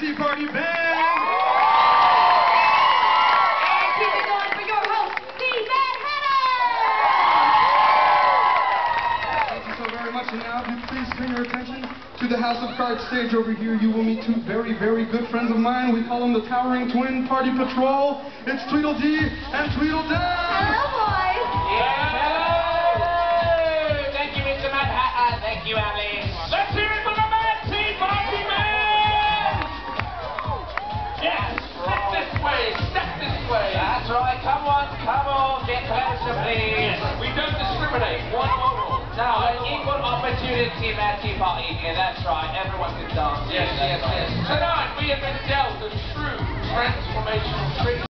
Tea Party Band! And keep it going for your host, Steve Van Henner! Thank you so very much. And now, if you please turn your attention to the House of Cards stage over here, you will meet two very, very good friends of mine. We call them the Towering Twin Party Patrol. It's Tweedledee and Tweedledum! Hello, boys! Yeah, hello! Thank you, Mr. Mad Hatter. Thank you, Alice. Let's hear it for the Mad Tea Party Man! Yes, step this way, step this way. That's right, come on, get closer, please. We don't discriminate, one oral. Now, an equal opportunity Mad Tea Party here, that's right, everyone can dance. Yes. Tonight, we have been dealt a true transformational treatment.